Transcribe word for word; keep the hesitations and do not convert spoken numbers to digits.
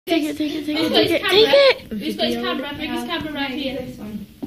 Take it, take it, take it, Who's got take his it, take camera? it. Who's got his camera? Bring his camera right here. This one.